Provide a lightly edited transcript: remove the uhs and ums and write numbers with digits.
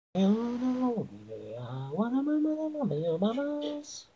Eu não me a wanna mama mama eu mamas.